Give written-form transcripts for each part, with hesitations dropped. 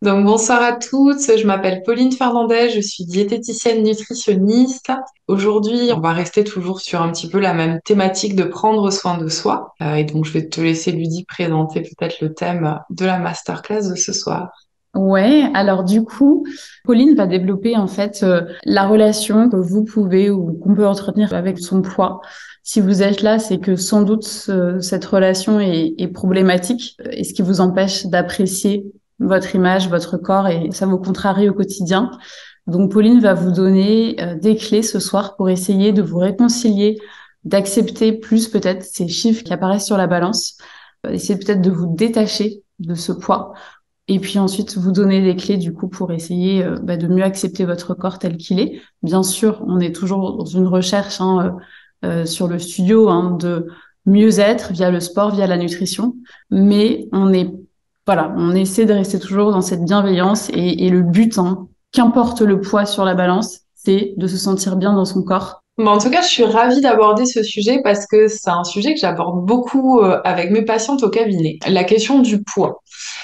Donc bonsoir à toutes, je m'appelle Pauline Fernandez, je suis diététicienne nutritionniste. Aujourd'hui, on va rester toujours sur un petit peu la même thématique de prendre soin de soi. Et donc je vais te laisser Ludie présenter peut-être le thème de la masterclass de ce soir. Ouais, alors du coup, Pauline va développer en fait la relation que vous pouvez ou qu'on peut entretenir avec son poids. Si vous êtes là, c'est que sans doute cette relation est problématique et ce qui vous empêche d'apprécier votre image, votre corps et ça vous contrarie au quotidien. Donc Pauline va vous donner des clés ce soir pour essayer de vous réconcilier, d'accepter plus peut-être ces chiffres qui apparaissent sur la balance, essayer peut-être de vous détacher de ce poids et puis ensuite, vous donner des clés du coup pour essayer de mieux accepter votre corps tel qu'il est. Bien sûr, on est toujours dans une recherche sur le studio de mieux être via le sport, via la nutrition, mais on essaie de rester toujours dans cette bienveillance et le but, qu'importe le poids sur la balance, c'est de se sentir bien dans son corps. Bon, en tout cas, je suis ravie d'aborder ce sujet parce que c'est un sujet que j'aborde beaucoup avec mes patientes au cabinet. La question du poids.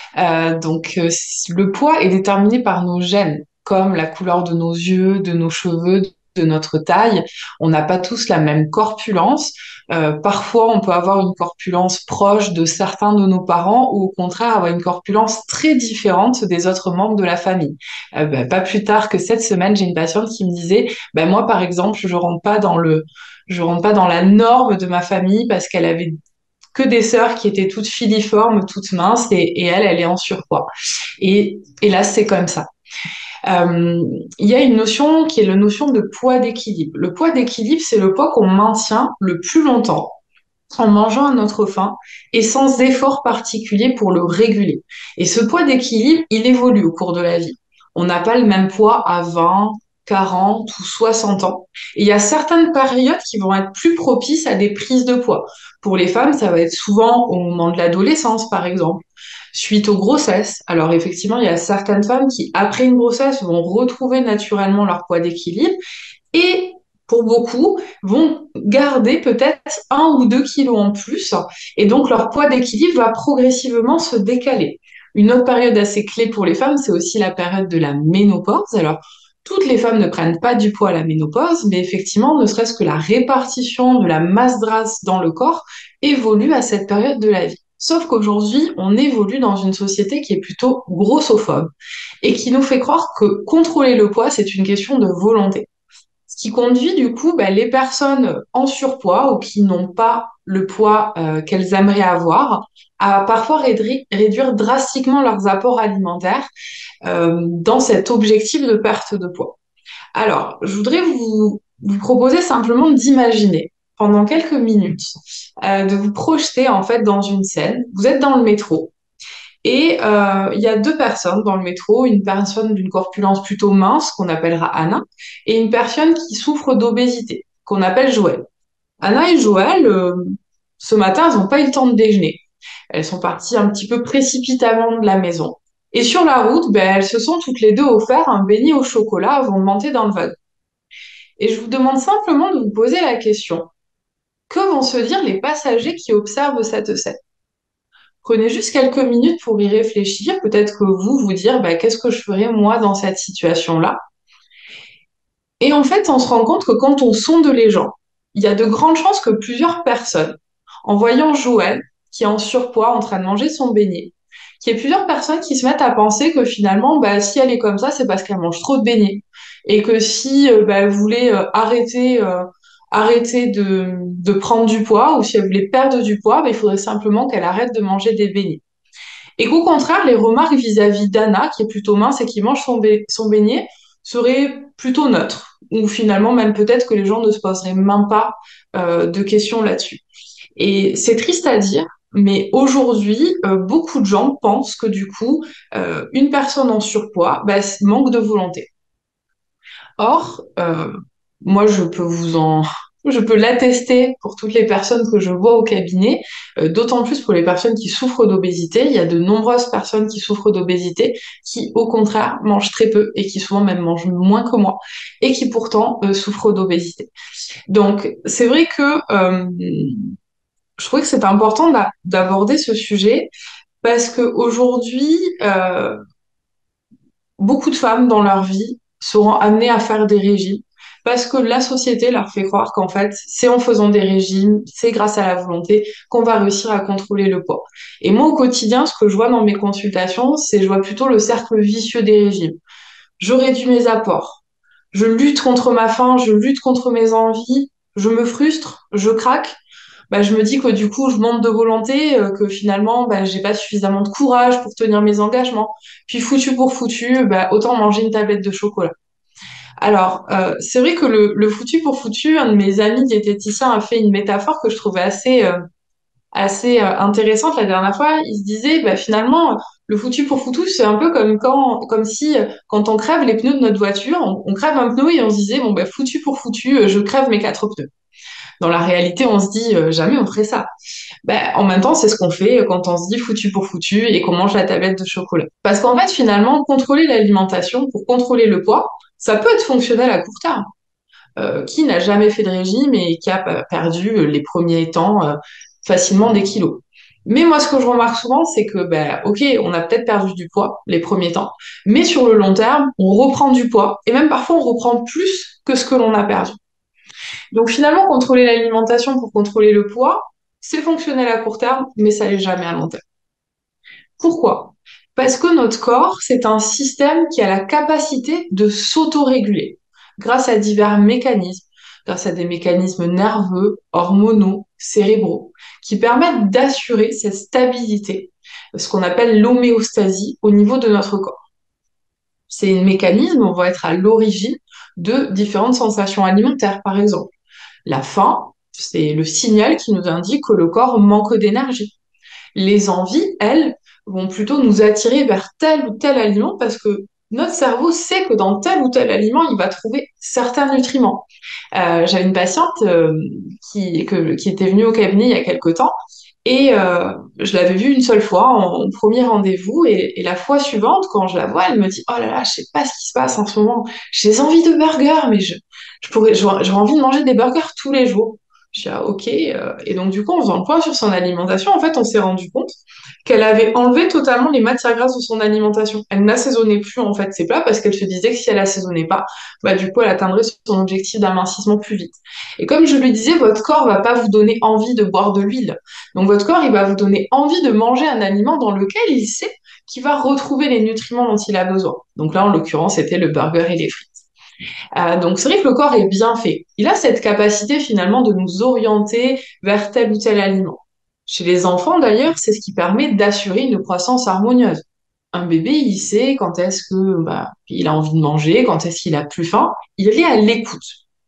Le poids est déterminé par nos gènes, comme la couleur de nos yeux, de nos cheveux, de notre taille. On n'a pas tous la même corpulence. Parfois, on peut avoir une corpulence proche de certains de nos parents ou au contraire avoir une corpulence très différente des autres membres de la famille. Pas plus tard que cette semaine, j'ai une patiente qui me disait, moi, par exemple, je rentre pas dans la norme de ma famille parce qu'elle avait que des sœurs qui étaient toutes filiformes, toutes minces, et elle, elle est en surpoids. Et là, c'est comme ça. Il y a une notion qui est la notion de poids d'équilibre. Le poids d'équilibre, c'est le poids qu'on maintient le plus longtemps en mangeant à notre faim et sans effort particulier pour le réguler. Et ce poids d'équilibre, il évolue au cours de la vie. On n'a pas le même poids à 20, 40 ou 60 ans. Et il y a certaines périodes qui vont être plus propices à des prises de poids. Pour les femmes, ça va être souvent au moment de l'adolescence, par exemple, suite aux grossesses. Alors effectivement, il y a certaines femmes qui, après une grossesse, vont retrouver naturellement leur poids d'équilibre et pour beaucoup, vont garder peut-être 1 ou 2 kilos en plus, et donc leur poids d'équilibre va progressivement se décaler. Une autre période assez clé pour les femmes, c'est aussi la période de la ménopause. Alors, toutes les femmes ne prennent pas du poids à la ménopause, mais effectivement, ne serait-ce que la répartition de la masse grasse dans le corps évolue à cette période de la vie. Sauf qu'aujourd'hui, on évolue dans une société qui est plutôt grossophobe et qui nous fait croire que contrôler le poids, c'est une question de volonté. Ce qui conduit du coup les personnes en surpoids ou qui n'ont pas le poids qu'elles aimeraient avoir à parfois réduire drastiquement leurs apports alimentaires dans cet objectif de perte de poids. Alors, je voudrais vous proposer simplement d'imaginer pendant quelques minutes, de vous projeter en fait dans une scène. Vous êtes dans le métro, et il y a deux personnes dans le métro, une personne d'une corpulence plutôt mince, qu'on appellera Anna, et une personne qui souffre d'obésité, qu'on appelle Joël. Anna et Joël, ce matin, elles n'ont pas eu le temps de déjeuner. Elles sont parties un petit peu précipitamment de la maison. Et sur la route, elles se sont toutes les deux offert un beignet au chocolat avant de monter dans le wagon. Et je vous demande simplement de vous poser la question, que vont se dire les passagers qui observent cette scène? Prenez juste quelques minutes pour y réfléchir. Peut-être que vous dire, qu'est-ce que je ferais moi dans cette situation-là? Et en fait, on se rend compte que quand on sonde les gens, il y a de grandes chances que plusieurs personnes, en voyant Joël, qui est en surpoids, en train de manger son beignet, qu'il y ait plusieurs personnes qui se mettent à penser que finalement, si elle est comme ça, c'est parce qu'elle mange trop de beignets. Et que si elle voulait arrêter de prendre du poids, ou si elle voulait perdre du poids, il faudrait simplement qu'elle arrête de manger des beignets. Et qu'au contraire, les remarques vis-à-vis d'Anna, qui est plutôt mince et qui mange son beignet, seraient plutôt neutres. Ou finalement, même peut-être que les gens ne se poseraient même pas de questions là-dessus. Et c'est triste à dire, mais aujourd'hui, beaucoup de gens pensent que du coup, une personne en surpoids manque de volonté. Or, moi, je peux l'attester pour toutes les personnes que je vois au cabinet, d'autant plus pour les personnes qui souffrent d'obésité. Il y a de nombreuses personnes qui souffrent d'obésité qui, au contraire, mangent très peu et qui souvent même mangent moins que moi et qui pourtant souffrent d'obésité. Donc, c'est vrai que je trouvais que c'est important d'aborder ce sujet parce qu'aujourd'hui, beaucoup de femmes dans leur vie seront amenées à faire des régimes parce que la société leur fait croire qu'en fait, c'est en faisant des régimes, c'est grâce à la volonté qu'on va réussir à contrôler le poids. Et moi, au quotidien, ce que je vois dans mes consultations, c'est je vois plutôt le cercle vicieux des régimes. Je réduis mes apports, je lutte contre ma faim, je lutte contre mes envies, je me frustre, je craque. Bah, je me dis que du coup, je manque de volonté, que finalement, bah, j'ai pas suffisamment de courage pour tenir mes engagements. Puis foutu pour foutu, bah, autant manger une tablette de chocolat. Alors, c'est vrai que le foutu pour foutu, un de mes amis diététiciens a fait une métaphore que je trouvais assez intéressante la dernière fois. Il se disait, bah, finalement, le foutu pour foutu, c'est un peu comme si, quand on crève les pneus de notre voiture, on crève un pneu et on se disait, bon, bah, foutu pour foutu, je crève mes 4 pneus. Dans la réalité, on se dit, jamais on ferait ça. Ben, en même temps, c'est ce qu'on fait quand on se dit foutu pour foutu et qu'on mange la tablette de chocolat. Parce qu'en fait, finalement, contrôler l'alimentation pour contrôler le poids, ça peut être fonctionnel à court terme. Qui n'a jamais fait de régime et qui a perdu les premiers temps facilement des kilos. Mais moi, ce que je remarque souvent, c'est que, ben, ok, on a peut-être perdu du poids les premiers temps, mais sur le long terme, on reprend du poids et même parfois on reprend plus que ce que l'on a perdu. Donc finalement, contrôler l'alimentation pour contrôler le poids, c'est fonctionnel à court terme, mais ça l'est jamais à long terme. Pourquoi? Parce que notre corps, c'est un système qui a la capacité de s'autoréguler grâce à divers mécanismes, grâce à des mécanismes nerveux, hormonaux, cérébraux, qui permettent d'assurer cette stabilité, ce qu'on appelle l'homéostasie au niveau de notre corps. Ces mécanismes vont être à l'origine de différentes sensations alimentaires, par exemple. La faim, c'est le signal qui nous indique que le corps manque d'énergie. Les envies, elles, vont plutôt nous attirer vers tel ou tel aliment parce que notre cerveau sait que dans tel ou tel aliment, il va trouver certains nutriments. J'avais une patiente qui était venue au cabinet il y a quelque temps et je l'avais vue une seule fois en premier rendez-vous et la fois suivante, quand je la vois, elle me dit: «Oh là là, je sais pas ce qui se passe en ce moment. J'ai envie de burgers, mais j'aurais envie de manger des burgers tous les jours.» Je dis: «Ah, ok.» Et donc, du coup, en faisant le point sur son alimentation, en fait, on s'est rendu compte qu'elle avait enlevé totalement les matières grasses de son alimentation. Elle n'assaisonnait plus, en fait, ses plats parce qu'elle se disait que si elle assaisonnait pas, bah, du coup, elle atteindrait son objectif d'amincissement plus vite. Et comme je lui disais, votre corps va pas vous donner envie de boire de l'huile. Donc, votre corps, il va vous donner envie de manger un aliment dans lequel il sait qu'il va retrouver les nutriments dont il a besoin. Donc là, en l'occurrence, c'était le burger et les frites. Donc c'est vrai que le corps est bien fait. Il a cette capacité finalement de nous orienter vers tel ou tel aliment. Chez les enfants d'ailleurs, c'est ce qui permet d'assurer une croissance harmonieuse. Un bébé, il sait quand est-ce que il a envie de manger, quand est-ce qu'il a plus faim. Il est à l'écoute.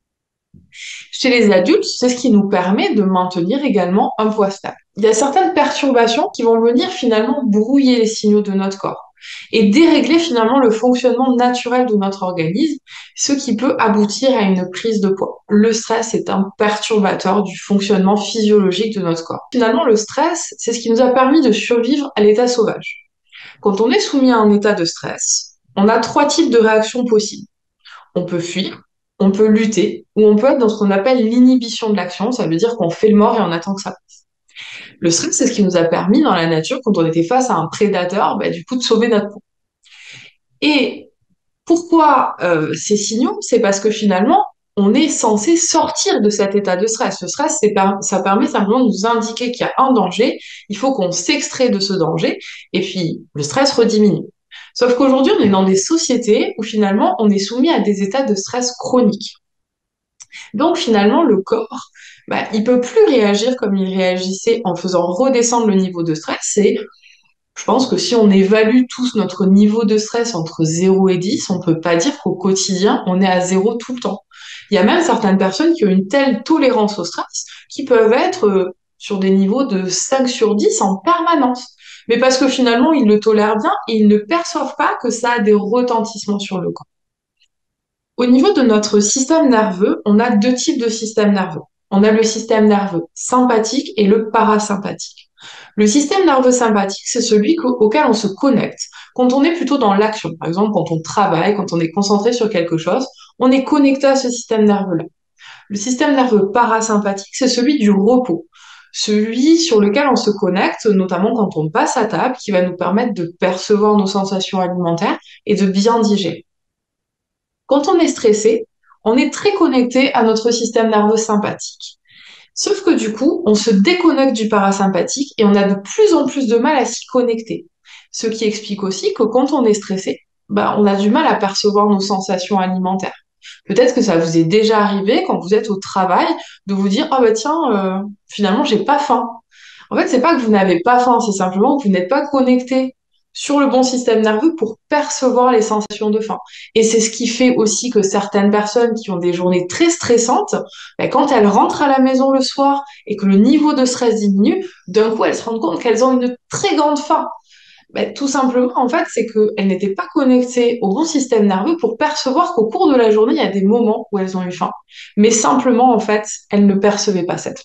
Chez les adultes, c'est ce qui nous permet de maintenir également un poids stable. Il y a certaines perturbations qui vont venir finalement brouiller les signaux de notre corps et dérégler finalement le fonctionnement naturel de notre organisme, ce qui peut aboutir à une prise de poids. Le stress est un perturbateur du fonctionnement physiologique de notre corps. Finalement, le stress, c'est ce qui nous a permis de survivre à l'état sauvage. Quand on est soumis à un état de stress, on a 3 types de réactions possibles. On peut fuir, on peut lutter, ou on peut être dans ce qu'on appelle l'inhibition de l'action. Ça veut dire qu'on fait le mort et on attend que ça passe. Le stress, c'est ce qui nous a permis dans la nature, quand on était face à un prédateur, du coup, de sauver notre peau. Et pourquoi ces signaux? C'est parce que finalement, on est censé sortir de cet état de stress. Le stress, ça permet simplement de nous indiquer qu'il y a un danger, il faut qu'on s'extrait de ce danger, et puis le stress rediminue. Sauf qu'aujourd'hui, on est dans des sociétés où finalement, on est soumis à des états de stress chroniques. Donc finalement, le corps, il peut plus réagir comme il réagissait en faisant redescendre le niveau de stress. Et je pense que si on évalue tous notre niveau de stress entre 0 et 10, on peut pas dire qu'au quotidien, on est à 0 tout le temps. Il y a même certaines personnes qui ont une telle tolérance au stress qui peuvent être sur des niveaux de 5 sur 10 en permanence. Mais parce que finalement, ils le tolèrent bien et ils ne perçoivent pas que ça a des retentissements sur le corps. Au niveau de notre système nerveux, on a 2 types de systèmes nerveux. On a le système nerveux sympathique et le parasympathique. Le système nerveux sympathique, c'est celui auquel on se connecte quand on est plutôt dans l'action. Par exemple, quand on travaille, quand on est concentré sur quelque chose, on est connecté à ce système nerveux-là. Le système nerveux parasympathique, c'est celui du repos. celui sur lequel on se connecte, notamment quand on passe à table, qui va nous permettre de percevoir nos sensations alimentaires et de bien digérer. Quand on est stressé, on est très connecté à notre système nerveux sympathique. Sauf que du coup, on se déconnecte du parasympathique et on a de plus en plus de mal à s'y connecter. Ce qui explique aussi que quand on est stressé, on a du mal à percevoir nos sensations alimentaires. Peut-être que ça vous est déjà arrivé quand vous êtes au travail de vous dire ah bah tiens finalement j'ai pas faim. En fait c'est pas que vous n'avez pas faim, c'est simplement que vous n'êtes pas connecté sur le bon système nerveux pour percevoir les sensations de faim. Et c'est ce qui fait aussi que certaines personnes qui ont des journées très stressantes, quand elles rentrent à la maison le soir et que le niveau de stress diminue, d'un coup elles se rendent compte qu'elles ont une très grande faim. Tout simplement, en fait, c'est qu'elles n'étaient pas connectées au bon système nerveux pour percevoir qu'au cours de la journée, il y a des moments où elles ont eu faim. Mais simplement, en fait, elles ne percevaient pas cette faim.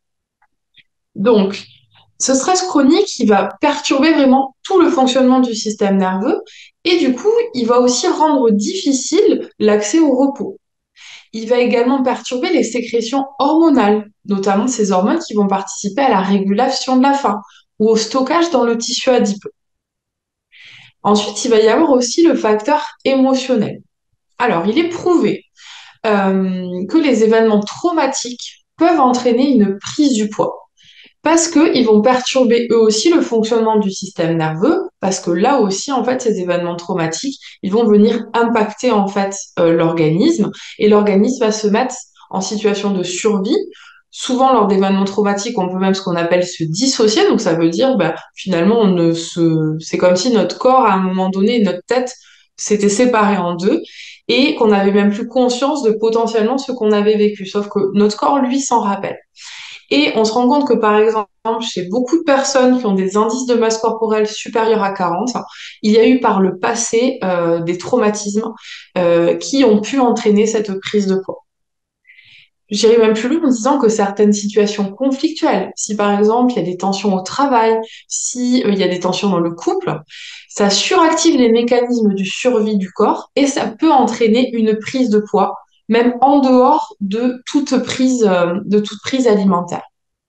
Donc, ce stress chronique, il va perturber vraiment tout le fonctionnement du système nerveux et du coup, il va aussi rendre difficile l'accès au repos. Il va également perturber les sécrétions hormonales, notamment ces hormones qui vont participer à la régulation de la faim ou au stockage dans le tissu adipeux. Ensuite, il va y avoir aussi le facteur émotionnel. Alors, il est prouvé que les événements traumatiques peuvent entraîner une prise du poids parce qu'ils vont perturber eux aussi le fonctionnement du système nerveux, parce que là aussi, en fait, ces événements traumatiques, ils vont venir impacter en fait l'organisme et l'organisme va se mettre en situation de survie. Souvent, lors d'événements traumatiques, on peut même ce qu'on appelle se dissocier. Donc, ça veut dire, finalement, c'est comme si notre corps, à un moment donné, notre tête s'était séparée en deux et qu'on n'avait même plus conscience de potentiellement ce qu'on avait vécu. Sauf que notre corps, lui, s'en rappelle. Et on se rend compte que, par exemple, chez beaucoup de personnes qui ont des indices de masse corporelle supérieurs à 40, il y a eu par le passé des traumatismes qui ont pu entraîner cette prise de poids. J'irai même plus loin en disant que certaines situations conflictuelles, si par exemple il y a des tensions au travail, si il y a des tensions dans le couple, ça suractive les mécanismes du survie du corps et ça peut entraîner une prise de poids, même en dehors de toute prise alimentaire.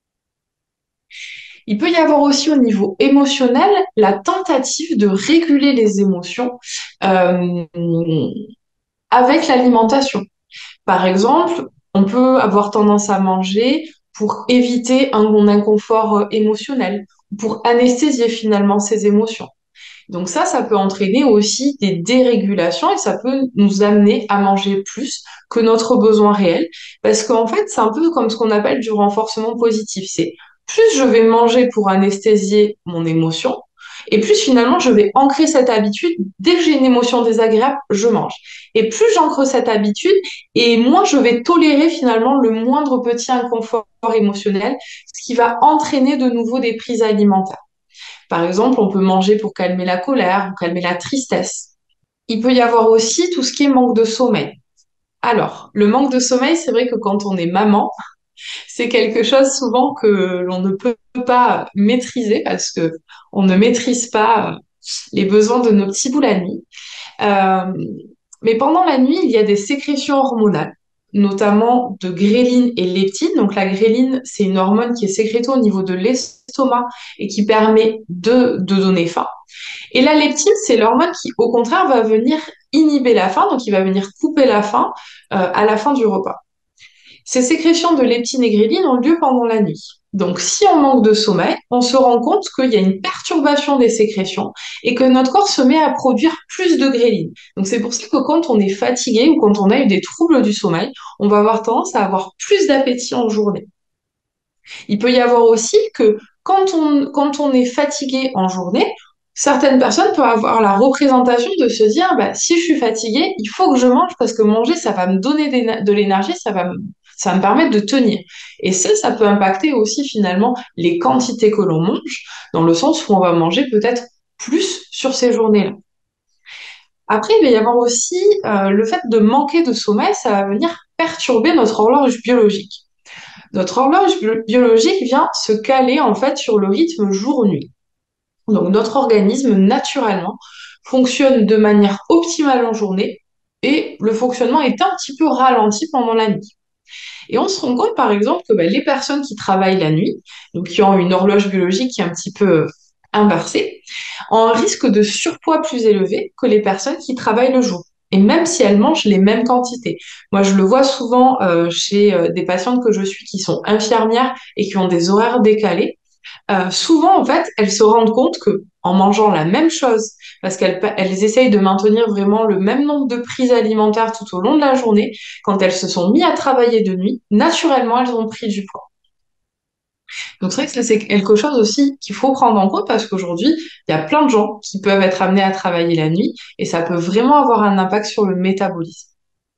Il peut y avoir aussi au niveau émotionnel la tentative de réguler les émotions euh, avec l'alimentation. Par exemple, on peut avoir tendance à manger pour éviter un inconfort émotionnel, pour anesthésier finalement ses émotions. Donc ça peut entraîner aussi des dérégulations et ça peut nous amener à manger plus que notre besoin réel. Parce qu'en fait, c'est un peu comme ce qu'on appelle du renforcement positif. C'est plus je vais manger pour anesthésier mon émotion, et plus finalement je vais ancrer cette habitude. Dès que j'ai une émotion désagréable, je mange. Et plus j'ancre cette habitude, et moins je vais tolérer finalement le moindre petit inconfort émotionnel, ce qui va entraîner de nouveau des prises alimentaires. Par exemple, on peut manger pour calmer la colère ou calmer la tristesse. Il peut y avoir aussi tout ce qui est manque de sommeil. Alors, le manque de sommeil, c'est vrai que quand on est maman, c'est quelque chose souvent que l'on ne peut pas maîtriser parce que on ne maîtrise pas les besoins de nos petits bouts la nuit. Euh, mais pendant la nuit, il y a des sécrétions hormonales, notamment de gréline et leptine. Donc la gréline, c'est une hormone qui est sécrétée au niveau de l'estomac et qui permet de donner faim. Et la leptine, c'est l'hormone qui, au contraire, va venir inhiber la faim, donc il va venir couper la faim à la fin du repas. Ces sécrétions de leptine et gréline ont lieu pendant la nuit. Donc, si on manque de sommeil, on se rend compte qu'il y a une perturbation des sécrétions et que notre corps se met à produire plus de gréline. Donc, c'est pour ça que quand on est fatigué ou quand on a eu des troubles du sommeil, on va avoir tendance à avoir plus d'appétit en journée. Il peut y avoir aussi que quand on est fatigué en journée, certaines personnes peuvent avoir la représentation de se dire, si je suis fatiguée, il faut que je mange parce que manger, ça va me donner de l'énergie, ça va me permettre de tenir. Et ça peut impacter aussi finalement les quantités que l'on mange, dans le sens où on va manger peut-être plus sur ces journées-là. Après, il va y avoir aussi le fait de manquer de sommeil, ça va venir perturber notre horloge biologique. Notre horloge biologique vient se caler en fait sur le rythme jour-nuit. Donc notre organisme, naturellement, fonctionne de manière optimale en journée et le fonctionnement est un petit peu ralenti pendant la nuit. Et on se rend compte, par exemple, que les personnes qui travaillent la nuit, donc qui ont une horloge biologique qui est un petit peu inversée, ont un risque de surpoids plus élevé que les personnes qui travaillent le jour. Et même si elles mangent les mêmes quantités. Moi, je le vois souvent chez des patientes que je suis qui sont infirmières et qui ont des horaires décalés. Souvent, en fait, elles se rendent compte que en mangeant la même chose, parce qu'elles essayent de maintenir vraiment le même nombre de prises alimentaires tout au long de la journée, quand elles se sont mis à travailler de nuit, naturellement, elles ont pris du poids. Donc c'est vrai que ça, c'est quelque chose aussi qu'il faut prendre en compte parce qu'aujourd'hui, il y a plein de gens qui peuvent être amenés à travailler la nuit et ça peut vraiment avoir un impact sur le métabolisme.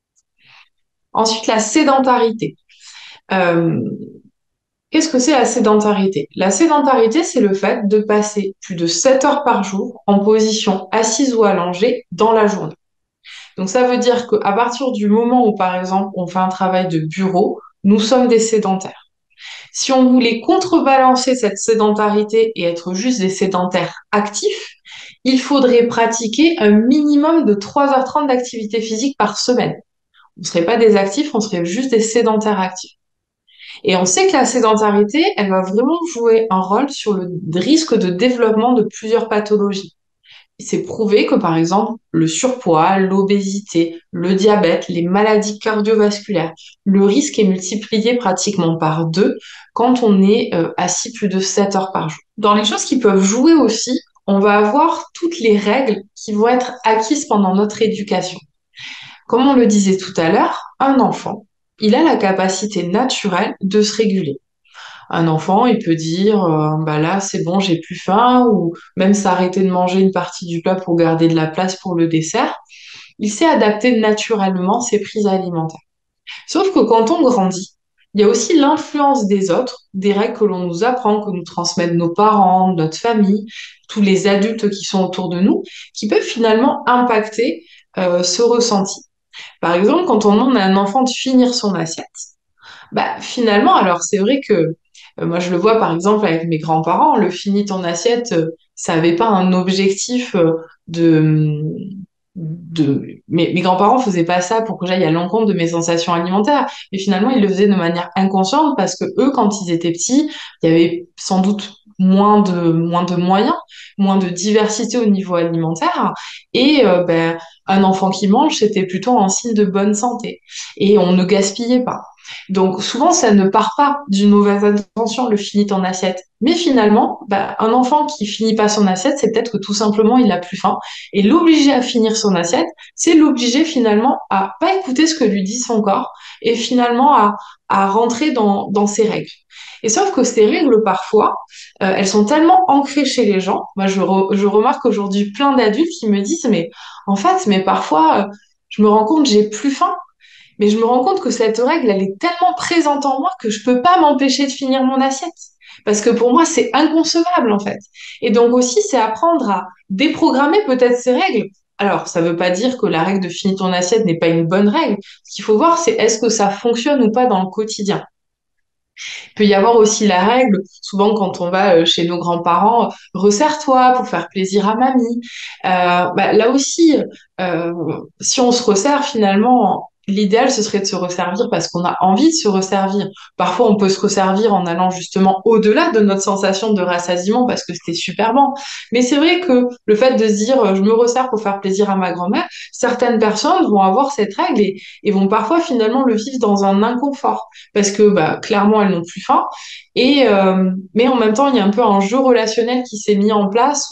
Ensuite, la sédentarité. Euh, Qu'est-ce que c'est la sédentarité? La sédentarité, c'est le fait de passer plus de 7 heures par jour en position assise ou allongée dans la journée. Donc ça veut dire qu'à partir du moment où, par exemple, on fait un travail de bureau, nous sommes des sédentaires. Si on voulait contrebalancer cette sédentarité et être juste des sédentaires actifs, il faudrait pratiquer un minimum de 3h30 d'activité physique par semaine. On ne serait pas des actifs, on serait juste des sédentaires actifs. Et on sait que la sédentarité, elle va vraiment jouer un rôle sur le risque de développement de plusieurs pathologies. C'est prouvé que, par exemple, le surpoids, l'obésité, le diabète, les maladies cardiovasculaires, le risque est multiplié pratiquement par 2 quand on est assis plus de 7 heures par jour. Dans les choses qui peuvent jouer aussi, on va avoir toutes les règles qui vont être acquises pendant notre éducation. Comme on le disait tout à l'heure, un enfant, il a la capacité naturelle de se réguler. Un enfant, il peut dire, bah là, c'est bon, j'ai plus faim, ou même s'arrêter de manger une partie du plat pour garder de la place pour le dessert. Il sait adapter naturellement ses prises alimentaires. Sauf que quand on grandit, il y a aussi l'influence des autres, des règles que l'on nous apprend, que nous transmettent nos parents, notre famille, tous les adultes qui sont autour de nous, qui peuvent finalement impacter ce ressenti. Par exemple, quand on demande à un enfant de finir son assiette, bah finalement, alors c'est vrai que moi je le vois par exemple avec mes grands-parents, le finis ton assiette, ça n'avait pas un objectif de mes grands-parents faisaient pas ça pour que j'aille à l'encontre de mes sensations alimentaires, mais finalement ils le faisaient de manière inconsciente parce que eux quand ils étaient petits, il y avait sans doute moins de moyens, moins de diversité au niveau alimentaire et un enfant qui mange, c'était plutôt un signe de bonne santé et on ne gaspillait pas. Donc souvent, ça ne part pas d'une mauvaise intention, le finit en assiette. Mais finalement, un enfant qui finit pas son assiette, c'est peut-être que tout simplement, il a plus faim. Et l'obliger à finir son assiette, c'est l'obliger finalement à pas écouter ce que lui dit son corps et finalement à rentrer dans ses règles. Et sauf que ces règles, parfois, elles sont tellement ancrées chez les gens. Moi, je remarque aujourd'hui plein d'adultes qui me disent, mais parfois, je me rends compte, j'ai plus faim. Mais je me rends compte que cette règle, elle est tellement présente en moi que je peux pas m'empêcher de finir mon assiette. Parce que pour moi, c'est inconcevable, en fait. Et donc aussi, c'est apprendre à déprogrammer peut-être ces règles. Alors, ça veut pas dire que la règle de finir ton assiette n'est pas une bonne règle. Ce qu'il faut voir, c'est est-ce que ça fonctionne ou pas dans le quotidien. Il peut y avoir aussi la règle, souvent quand on va chez nos grands-parents, resserre-toi pour faire plaisir à mamie. Là aussi, euh, si on se resserre finalement, l'idéal ce serait de se resservir parce qu'on a envie de se resservir. Parfois, on peut se resservir en allant justement au-delà de notre sensation de rassasiement parce que c'était super bon. Mais c'est vrai que le fait de se dire je me resserre pour faire plaisir à ma grand-mère, certaines personnes vont avoir cette règle et vont parfois finalement le vivre dans un inconfort parce que clairement elles n'ont plus faim mais en même temps il y a un peu un jeu relationnel qui s'est mis en place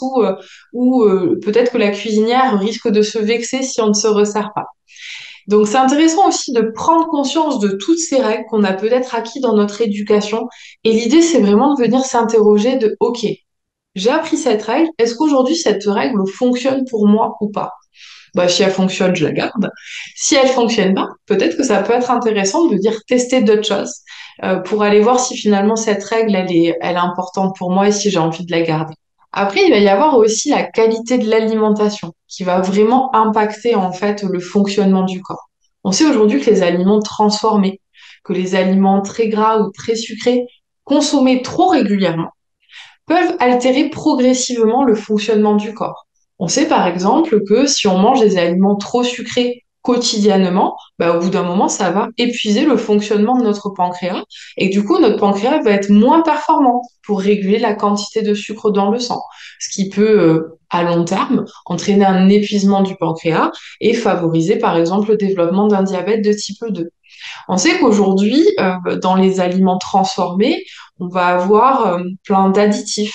où peut-être que la cuisinière risque de se vexer si on ne se resserre pas. Donc c'est intéressant aussi de prendre conscience de toutes ces règles qu'on a peut-être acquis dans notre éducation et l'idée c'est vraiment de venir s'interroger de ok, j'ai appris cette règle, est-ce qu'aujourd'hui cette règle fonctionne pour moi ou pas? Si elle fonctionne, je la garde. Si elle fonctionne pas, peut-être que ça peut être intéressant de dire tester d'autres choses pour aller voir si finalement cette règle, elle est importante pour moi et si j'ai envie de la garder. Après, il va y avoir aussi la qualité de l'alimentation qui va vraiment impacter en fait le fonctionnement du corps. On sait aujourd'hui que les aliments transformés, que les aliments très gras ou très sucrés, consommés trop régulièrement, peuvent altérer progressivement le fonctionnement du corps. On sait par exemple que si on mange des aliments trop sucrés quotidiennement, bah, au bout d'un moment, ça va épuiser le fonctionnement de notre pancréas. Et du coup, notre pancréas va être moins performant pour réguler la quantité de sucre dans le sang, ce qui peut, à long terme, entraîner un épuisement du pancréas et favoriser, par exemple, le développement d'un diabète de type 2. On sait qu'aujourd'hui, dans les aliments transformés, on va avoir plein d'additifs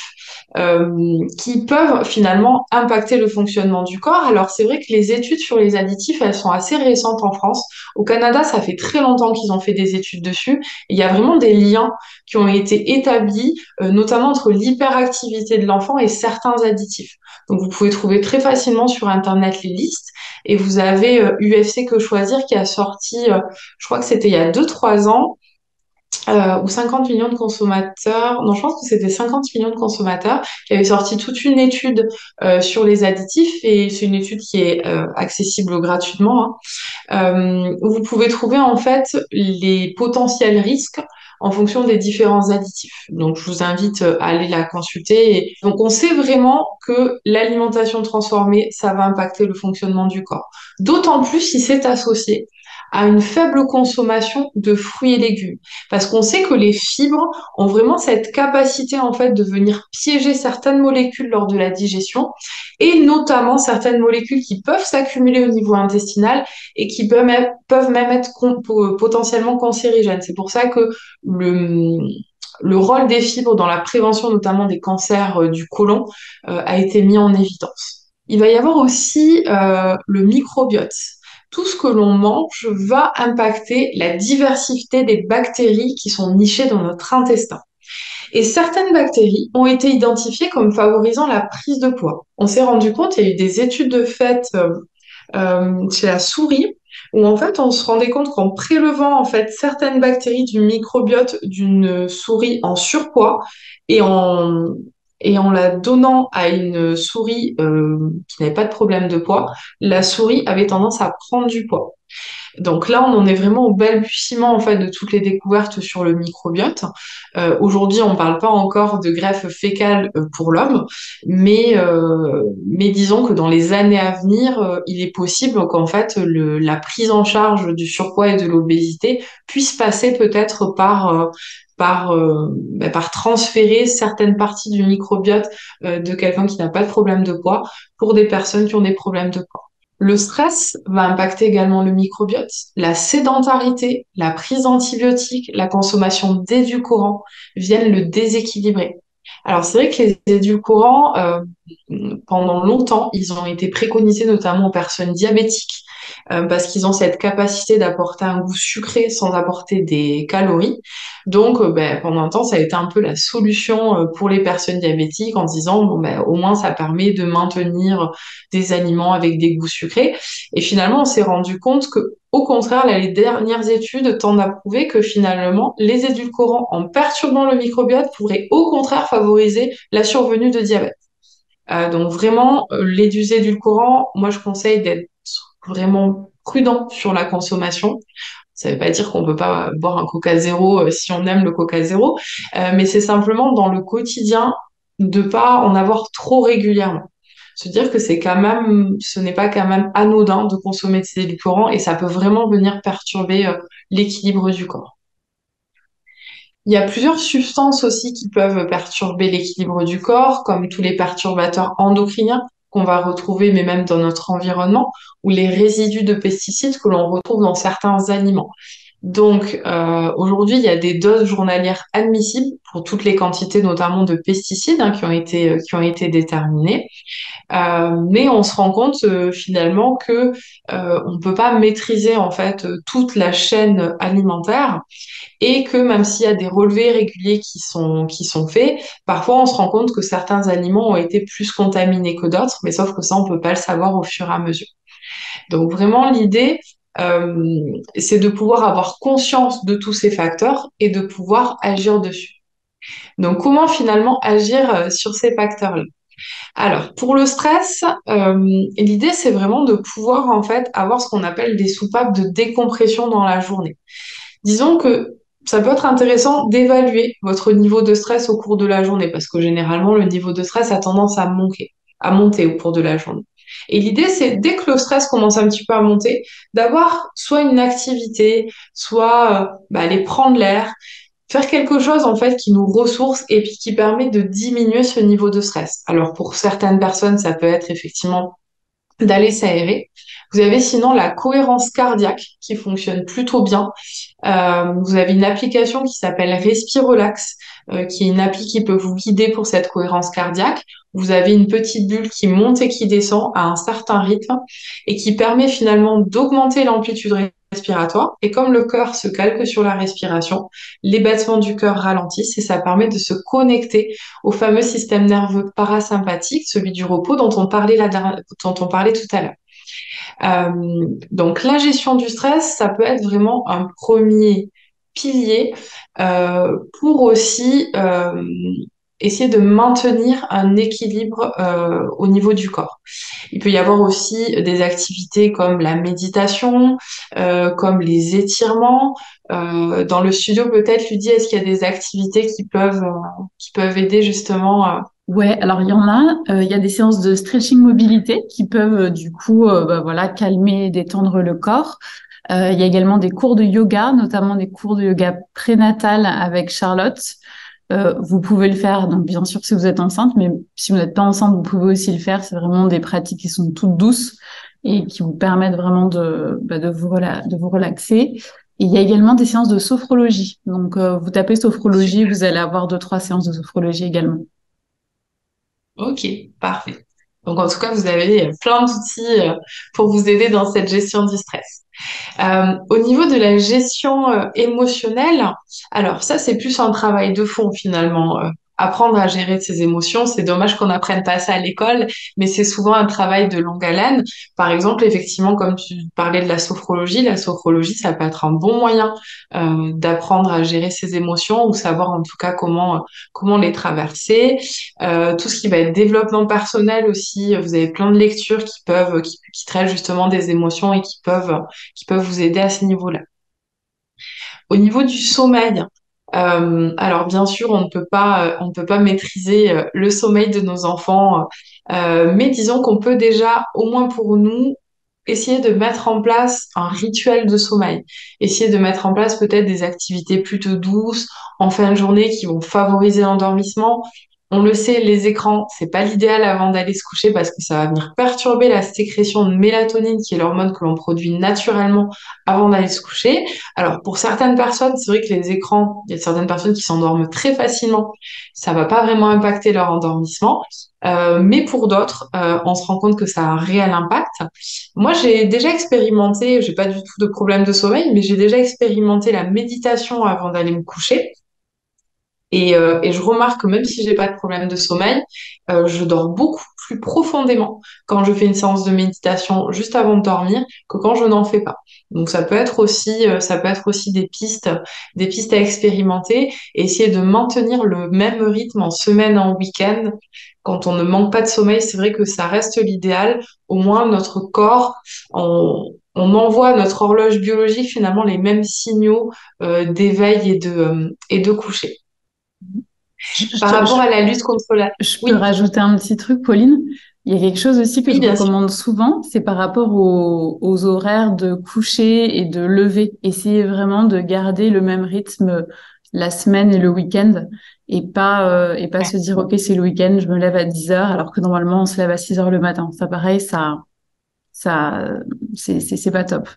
qui peuvent finalement impacter le fonctionnement du corps. Alors c'est vrai que les études sur les additifs, elles sont assez récentes en France. Au Canada, ça fait très longtemps qu'ils ont fait des études dessus. Il y a vraiment des liens qui ont été établis, notamment entre l'hyperactivité de l'enfant et certains additifs. Donc vous pouvez trouver très facilement sur Internet les listes. Et vous avez UFC Que Choisir qui a sorti, je crois que c'était il y a 2 3 ans, ou 50 millions de consommateurs, non, je pense que c'était 50 millions de consommateurs qui avaient sorti toute une étude sur les additifs, et c'est une étude qui est accessible gratuitement, hein, où vous pouvez trouver en fait les potentiels risques en fonction des différents additifs. Donc, je vous invite à aller la consulter. Donc, on sait vraiment que l'alimentation transformée, ça va impacter le fonctionnement du corps. D'autant plus si c'est associé à une faible consommation de fruits et légumes. Parce qu'on sait que les fibres ont vraiment cette capacité, en fait, de venir piéger certaines molécules lors de la digestion, et notamment certaines molécules qui peuvent s'accumuler au niveau intestinal et qui peuvent même être potentiellement cancérigènes. C'est pour ça que le, le rôle des fibres dans la prévention, notamment des cancers du côlon, a été mis en évidence. Il va y avoir aussi le microbiote. Tout ce que l'on mange va impacter la diversité des bactéries qui sont nichées dans notre intestin. Et certaines bactéries ont été identifiées comme favorisant la prise de poids. On s'est rendu compte, il y a eu des études de fait chez la souris, où en fait on se rendait compte qu'en prélevant en fait certaines bactéries du microbiote d'une souris en surpoids et en la donnant à une souris qui n'avait pas de problème de poids, la souris avait tendance à prendre du poids. Donc là, on en est vraiment au balbutiement en fait de toutes les découvertes sur le microbiote. Aujourd'hui, on ne parle pas encore de greffe fécale pour l'homme, mais disons que dans les années à venir, il est possible qu'en fait la prise en charge du surpoids et de l'obésité puisse passer peut-être par transférer certaines parties du microbiote de quelqu'un qui n'a pas de problème de poids pour des personnes qui ont des problèmes de poids. Le stress va impacter également le microbiote, la sédentarité, la prise d'antibiotiques, la consommation d'édulcorants viennent le déséquilibrer. Alors c'est vrai que les édulcorants, pendant longtemps, ils ont été préconisés notamment aux personnes diabétiques parce qu'ils ont cette capacité d'apporter un goût sucré sans apporter des calories. Donc pendant un temps, ça a été un peu la solution pour les personnes diabétiques en disant bon, au moins ça permet de maintenir des aliments avec des goûts sucrés. Et finalement, on s'est rendu compte que au contraire, là, les dernières études tendent à prouver que finalement, les édulcorants, en perturbant le microbiote, pourraient au contraire favoriser la survenue de diabète. Donc vraiment, les édulcorants, moi je conseille d'être vraiment prudent sur la consommation. Ça ne veut pas dire qu'on ne peut pas boire un Coca zéro si on aime le Coca zéro, mais c'est simplement dans le quotidien de pas en avoir trop régulièrement. Se dire que ce n'est pas quand même anodin de consommer de ces édulcorants et ça peut vraiment venir perturber l'équilibre du corps. Il y a plusieurs substances aussi qui peuvent perturber l'équilibre du corps, comme tous les perturbateurs endocriniens qu'on va retrouver, mais même dans notre environnement, ou les résidus de pesticides que l'on retrouve dans certains aliments. Donc, aujourd'hui, il y a des doses journalières admissibles pour toutes les quantités, notamment de pesticides, hein, qui ont été déterminées. Mais on se rend compte finalement que on peut pas maîtriser en fait toute la chaîne alimentaire, et que même s'il y a des relevés réguliers qui sont faits, parfois on se rend compte que certains aliments ont été plus contaminés que d'autres, mais sauf que ça on peut pas le savoir au fur et à mesure. Donc vraiment l'idée c'est de pouvoir avoir conscience de tous ces facteurs et de pouvoir agir dessus. Donc comment finalement agir sur ces facteurs-là? Alors, pour le stress, l'idée, c'est vraiment de pouvoir, en fait, avoir ce qu'on appelle des soupapes de décompression dans la journée. Disons que ça peut être intéressant d'évaluer votre niveau de stress au cours de la journée, parce que généralement, le niveau de stress a tendance à monter au cours de la journée. Et l'idée, c'est dès que le stress commence un petit peu à monter, d'avoir soit une activité, soit aller prendre l'air, faire quelque chose en fait qui nous ressource et puis qui permet de diminuer ce niveau de stress. Alors pour certaines personnes, ça peut être effectivement d'aller s'aérer. Vous avez sinon la cohérence cardiaque qui fonctionne plutôt bien. Vous avez une application qui s'appelle Respirelax, qui est une appli qui peut vous guider pour cette cohérence cardiaque. Vous avez une petite bulle qui monte et qui descend à un certain rythme et qui permet finalement d'augmenter l'amplitude respiratoire. Et comme le cœur se calque sur la respiration, les battements du cœur ralentissent et ça permet de se connecter au fameux système nerveux parasympathique, celui du repos dont on parlait tout à l'heure. Donc la gestion du stress, ça peut être vraiment un premier pilier pour aussi essayer de maintenir un équilibre au niveau du corps. Il peut y avoir aussi des activités comme la méditation, comme les étirements. Dans le studio, peut-être, Ludie, est-ce qu'il y a des activités qui peuvent aider justement Ouais, alors il y en a. Il y a des séances de stretching mobilité qui peuvent du coup, voilà, calmer et détendre le corps. Il y a également des cours de yoga, notamment des cours de yoga prénatal avec Charlotte. Vous pouvez le faire, donc bien sûr si vous êtes enceinte, mais si vous n'êtes pas enceinte, vous pouvez aussi le faire. C'est vraiment des pratiques qui sont toutes douces et qui vous permettent vraiment de vous relaxer. Et il y a également des séances de sophrologie. Donc vous tapez sophrologie, vous allez avoir 2, 3 séances de sophrologie également. Ok, parfait. Donc en tout cas, vous avez plein d'outils pour vous aider dans cette gestion du stress. Au niveau de la gestion émotionnelle, alors ça c'est plus un travail de fond finalement. Apprendre à gérer ses émotions, c'est dommage qu'on n'apprenne pas ça à l'école, mais c'est souvent un travail de longue haleine. Par exemple, effectivement, comme tu parlais de la sophrologie, ça peut être un bon moyen d'apprendre à gérer ses émotions ou savoir en tout cas comment les traverser. Tout ce qui va être développement personnel aussi, vous avez plein de lectures qui traitent justement des émotions et qui peuvent vous aider à ce niveau-là. Au niveau du sommeil, alors bien sûr, on ne peut pas maîtriser le sommeil de nos enfants, mais disons qu'on peut déjà, au moins pour nous, essayer de mettre en place un rituel de sommeil, essayer de mettre en place peut-être des activités plutôt douces en fin de journée qui vont favoriser l'endormissement. On le sait, les écrans, c'est pas l'idéal avant d'aller se coucher parce que ça va venir perturber la sécrétion de mélatonine, qui est l'hormone que l'on produit naturellement avant d'aller se coucher. Alors, pour certaines personnes, c'est vrai que les écrans, il y a certaines personnes qui s'endorment très facilement. Ça va pas vraiment impacter leur endormissement. Mais pour d'autres, on se rend compte que ça a un réel impact. Moi, j'ai déjà expérimenté, j'ai pas du tout de problème de sommeil, mais j'ai déjà expérimenté la méditation avant d'aller me coucher. Et je remarque que même si j'ai pas de problème de sommeil, je dors beaucoup plus profondément quand je fais une séance de méditation juste avant de dormir que quand je n'en fais pas. Donc ça peut être aussi des pistes à expérimenter et essayer de maintenir le même rythme en semaine, en week-end. Quand on ne manque pas de sommeil, c'est vrai que ça reste l'idéal. Au moins notre corps, on envoie à notre horloge biologique finalement les mêmes signaux d'éveil et de coucher. Je, Par je, rapport je- à la lutte contre la... je peux Oui, rajouter un petit truc, Pauline. Il y a quelque chose aussi que oui, je bien sûr. recommande souvent, c'est par rapport aux horaires de coucher et de lever. Essayez vraiment de garder le même rythme la semaine et le week-end et pas Ouais. se dire, OK, c'est le week-end, je me lève à 10 heures alors que normalement on se lève à 6 heures le matin. Ça, pareil, ça, c'est pas top.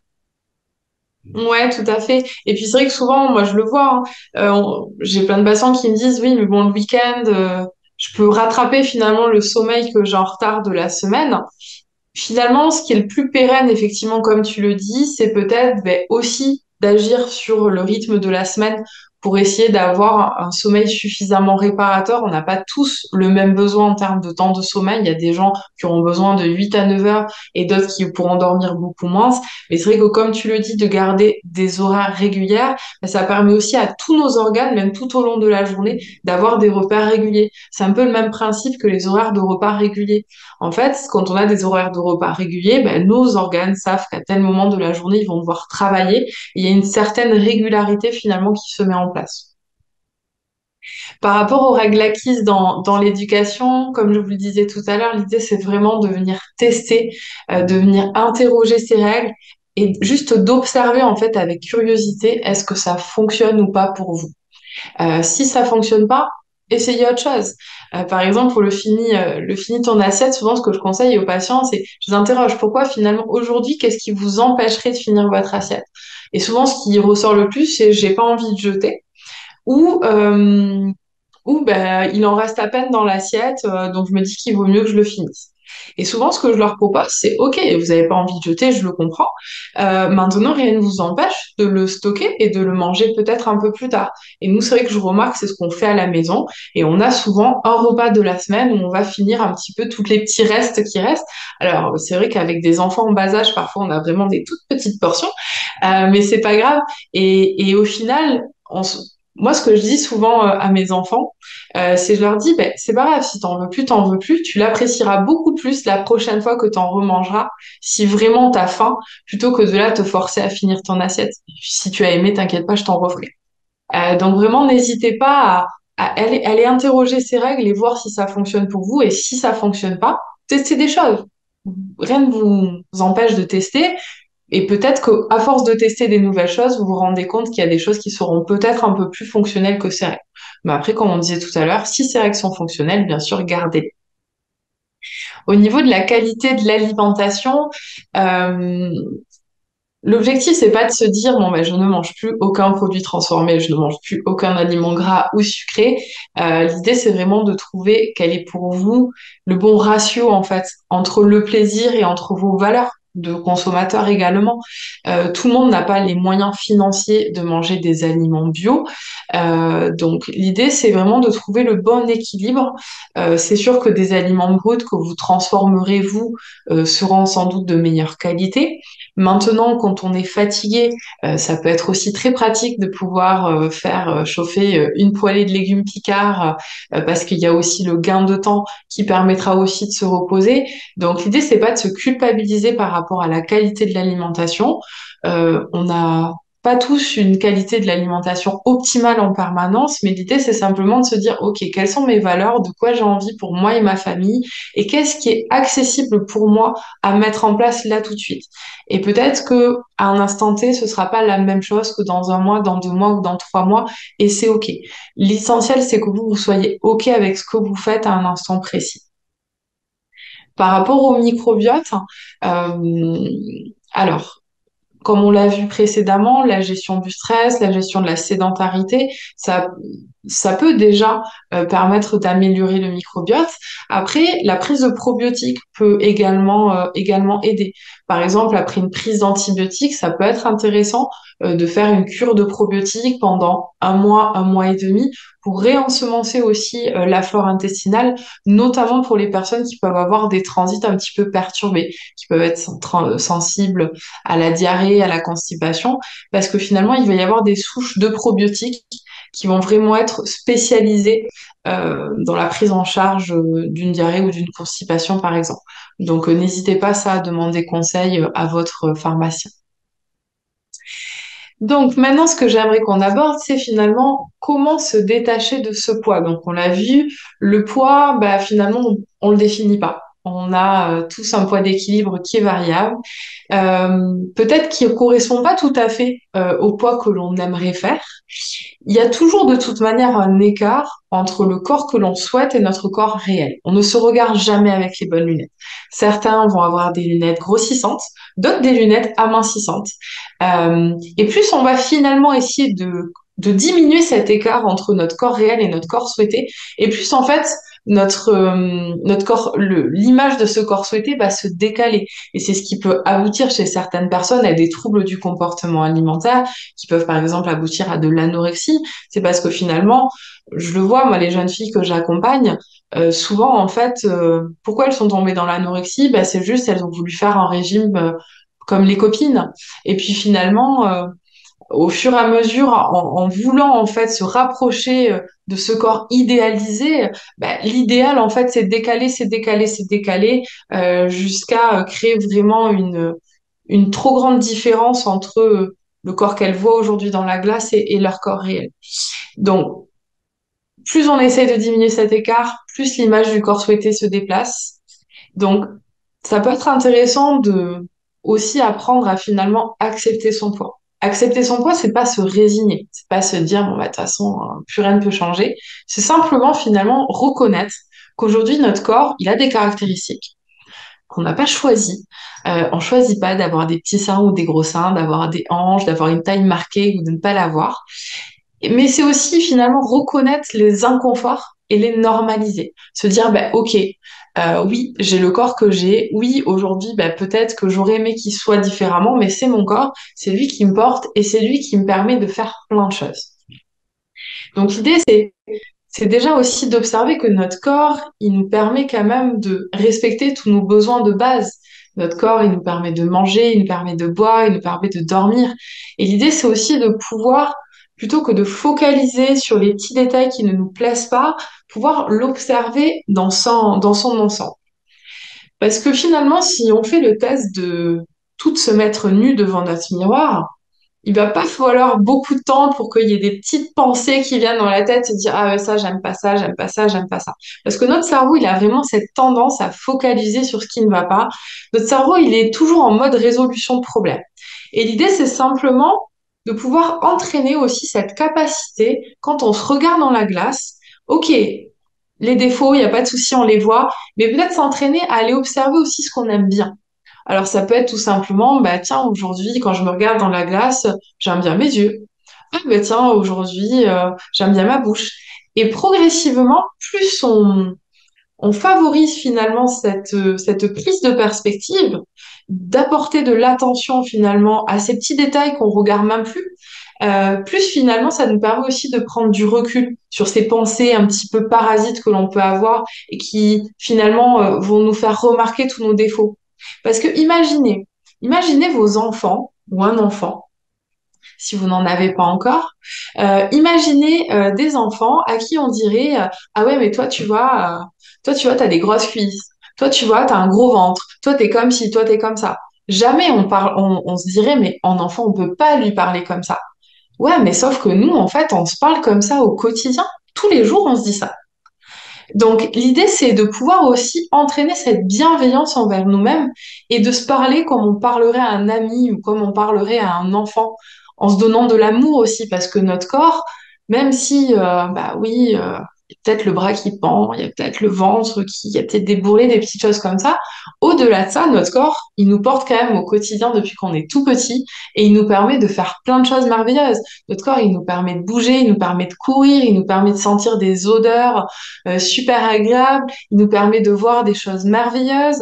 Ouais, tout à fait. Et puis c'est vrai que souvent, moi je le vois, hein, j'ai plein de patients qui me disent, oui, mais bon, le week-end, je peux rattraper finalement le sommeil que j'ai en retard de la semaine. Finalement, ce qui est le plus pérenne, effectivement, comme tu le dis, c'est peut-être ben, aussi d'agir sur le rythme de la semaine pour essayer d'avoir un sommeil suffisamment réparateur. On n'a pas tous le même besoin en termes de temps de sommeil. Il y a des gens qui auront besoin de 8 à 9 heures et d'autres qui pourront dormir beaucoup moins. Mais c'est vrai que, comme tu le dis, de garder des horaires réguliers, ben, ça permet aussi à tous nos organes, même tout au long de la journée, d'avoir des repères réguliers. C'est un peu le même principe que les horaires de repas réguliers. En fait, quand on a des horaires de repas réguliers, ben, nos organes savent qu'à tel moment de la journée, ils vont devoir travailler. Et il y a une certaine régularité finalement qui se met en place. Par rapport aux règles acquises dans l'éducation, comme je vous le disais tout à l'heure, l'idée c'est vraiment de venir tester, de venir interroger ces règles et juste d'observer en fait avec curiosité est-ce que ça fonctionne ou pas pour vous. Si ça fonctionne pas, essayez autre chose. Par exemple, pour le fini de ton assiette, souvent ce que je conseille aux patients, c'est je les interroge pourquoi finalement aujourd'hui, qu'est-ce qui vous empêcherait de finir votre assiette? Et souvent, ce qui ressort le plus, c'est j'ai pas envie de jeter ou ben, il en reste à peine dans l'assiette, donc je me dis qu'il vaut mieux que je le finisse. Et souvent, ce que je leur propose, c'est OK, vous n'avez pas envie de jeter, je le comprends. Maintenant, rien ne vous empêche de le stocker et de le manger peut-être un peu plus tard. Et nous, c'est vrai que je remarque, c'est ce qu'on fait à la maison. Et on a souvent un repas de la semaine où on va finir un petit peu tous les petits restes qui restent. Alors, c'est vrai qu'avec des enfants en bas âge, parfois, on a vraiment des toutes petites portions, mais c'est pas grave. Et au final, moi, ce que je dis souvent à mes enfants, c'est je leur dis, ben, c'est pas grave, si t'en veux plus, tu l'apprécieras beaucoup plus la prochaine fois que t'en remangeras, si vraiment t'as faim, plutôt que de là te forcer à finir ton assiette. Et puis, si tu as aimé, t'inquiète pas, je t'en referai. Donc vraiment, n'hésitez pas à aller interroger ces règles et voir si ça fonctionne pour vous. Et si ça fonctionne pas, testez des choses. Rien ne vous empêche de tester. Et peut-être qu'à force de tester des nouvelles choses, vous vous rendez compte qu'il y a des choses qui seront peut-être un peu plus fonctionnelles que ces règles. Mais après, comme on disait tout à l'heure, si ces règles sont fonctionnelles, bien sûr, gardez-les. Au niveau de la qualité de l'alimentation, euh, l'objectif, c'est pas de se dire, bon, ben, je ne mange plus aucun produit transformé, je ne mange plus aucun aliment gras ou sucré. L'idée, c'est vraiment de trouver quel est pour vous le bon ratio, en fait, entre le plaisir et entre vos valeurs de consommateur également. Tout le monde n'a pas les moyens financiers de manger des aliments bio. Donc, l'idée, c'est vraiment de trouver le bon équilibre. C'est sûr que des aliments bruts que vous transformerez, vous, seront sans doute de meilleure qualité. Maintenant, quand on est fatigué, ça peut être aussi très pratique de pouvoir faire chauffer une poêlée de légumes picards parce qu'il y a aussi le gain de temps qui permettra aussi de se reposer. Donc l'idée, c'est pas de se culpabiliser par rapport à la qualité de l'alimentation. On n'a pas tous une qualité de l'alimentation optimale en permanence, mais l'idée, c'est simplement de se dire, OK, quelles sont mes valeurs, de quoi j'ai envie pour moi et ma famille, et qu'est-ce qui est accessible pour moi à mettre en place là tout de suite. Et peut-être que à un instant T, ce sera pas la même chose que dans un mois, dans 2 mois ou dans 3 mois, et c'est OK. L'essentiel, c'est que vous soyez OK avec ce que vous faites à un instant précis. Par rapport au microbiote, euh, alors, comme on l'a vu précédemment, la gestion du stress, la gestion de la sédentarité, ça peut déjà permettre d'améliorer le microbiote. Après, la prise de probiotiques peut également aider. Par exemple, après une prise d'antibiotiques, ça peut être intéressant de faire une cure de probiotiques pendant un mois et demi, pour réensemencer aussi la flore intestinale, notamment pour les personnes qui peuvent avoir des transits un petit peu perturbés, qui peuvent être sensibles à la diarrhée, à la constipation, parce que finalement, il va y avoir des souches de probiotiques qui vont vraiment être spécialisées dans la prise en charge d'une diarrhée ou d'une constipation, par exemple. Donc, n'hésitez pas ça à demander conseil à votre pharmacien. Donc maintenant, ce que j'aimerais qu'on aborde, c'est finalement comment se détacher de ce poids. Donc on l'a vu, le poids, bah, finalement, on le définit pas. On a tous un poids d'équilibre qui est variable, peut-être qui ne correspond pas tout à fait au poids que l'on aimerait faire. Il y a toujours de toute manière un écart entre le corps que l'on souhaite et notre corps réel. On ne se regarde jamais avec les bonnes lunettes. Certains vont avoir des lunettes grossissantes, d'autres des lunettes amincissantes. Et plus on va finalement essayer de diminuer cet écart entre notre corps réel et notre corps souhaité, et plus en fait notre corps, l'image de ce corps souhaité va se décaler. Et c'est ce qui peut aboutir chez certaines personnes à des troubles du comportement alimentaire, qui peuvent par exemple aboutir à de l'anorexie. C'est parce que finalement, je le vois, moi, les jeunes filles que j'accompagne, souvent en fait, pourquoi elles sont tombées dans l'anorexie? Bah, c'est juste elles ont voulu faire un régime comme les copines. Et puis finalement, au fur et à mesure, en voulant en fait se rapprocher de ce corps idéalisé, bah, l'idéal en fait c'est décaler, c'est décaler, c'est décaler, jusqu'à créer vraiment une trop grande différence entre le corps qu'elles voient aujourd'hui dans la glace et leur corps réel. Donc, plus on essaye de diminuer cet écart, plus l'image du corps souhaité se déplace. Donc, ça peut être intéressant de aussi apprendre à finalement accepter son poids. Accepter son poids, c'est pas se résigner, c'est pas se dire bon bah de toute façon plus rien ne peut changer. C'est simplement finalement reconnaître qu'aujourd'hui notre corps, il a des caractéristiques qu'on n'a pas choisies. On choisit pas d'avoir des petits seins ou des gros seins, d'avoir des hanches, d'avoir une taille marquée ou de ne pas l'avoir. Mais c'est aussi finalement reconnaître les inconforts et les normaliser. Se dire, bah, ok, oui, j'ai le corps que j'ai. Oui, aujourd'hui, bah, peut-être que j'aurais aimé qu'il soit différemment, mais c'est mon corps, c'est lui qui me porte et c'est lui qui me permet de faire plein de choses. Donc l'idée, c'est déjà aussi d'observer que notre corps, il nous permet quand même de respecter tous nos besoins de base. Notre corps, il nous permet de manger, il nous permet de boire, il nous permet de dormir. Et l'idée, c'est aussi de pouvoir, plutôt que de focaliser sur les petits détails qui ne nous plaisent pas, pouvoir l'observer dans son ensemble. Parce que finalement, si on fait le test de toutes se mettre nu devant notre miroir, il va pas falloir beaucoup de temps pour qu'il y ait des petites pensées qui viennent dans la tête et dire ah ouais, ça j'aime pas ça, j'aime pas ça, j'aime pas ça. Parce que notre cerveau, il a vraiment cette tendance à focaliser sur ce qui ne va pas. Notre cerveau, il est toujours en mode résolution de problème. Et l'idée, c'est simplement de pouvoir entraîner aussi cette capacité quand on se regarde dans la glace. Ok, les défauts, il n'y a pas de souci, on les voit, mais peut-être s'entraîner à aller observer aussi ce qu'on aime bien. Alors ça peut être tout simplement, bah tiens, aujourd'hui, quand je me regarde dans la glace, j'aime bien mes yeux. Ah bah tiens, aujourd'hui, j'aime bien ma bouche. Et progressivement, plus on favorise finalement cette prise de perspective, d'apporter de l'attention finalement à ces petits détails qu'on regarde même plus, plus finalement ça nous permet aussi de prendre du recul sur ces pensées un petit peu parasites que l'on peut avoir et qui finalement vont nous faire remarquer tous nos défauts. Parce que imaginez vos enfants ou un enfant, si vous n'en avez pas encore, imaginez des enfants à qui on dirait ah ouais mais toi tu vois t'as des grosses cuisses, toi tu vois t'as un gros ventre, toi t'es comme ci, toi t'es comme ça. Jamais on se dirait mais en enfant on peut pas lui parler comme ça. Ouais, mais sauf que nous, en fait, on se parle comme ça au quotidien. Tous les jours, on se dit ça. Donc, l'idée, c'est de pouvoir aussi entraîner cette bienveillance envers nous-mêmes et de se parler comme on parlerait à un ami ou comme on parlerait à un enfant, en se donnant de l'amour aussi, parce que notre corps, même si, bah oui, il y a peut-être le bras qui pend, il y a peut-être le ventre il y a peut-être des bourrelets, des petites choses comme ça. Au-delà de ça, notre corps, il nous porte quand même au quotidien depuis qu'on est tout petit et il nous permet de faire plein de choses merveilleuses. Notre corps, il nous permet de bouger, il nous permet de courir, il nous permet de sentir des odeurs super agréable, il nous permet de voir des choses merveilleuses.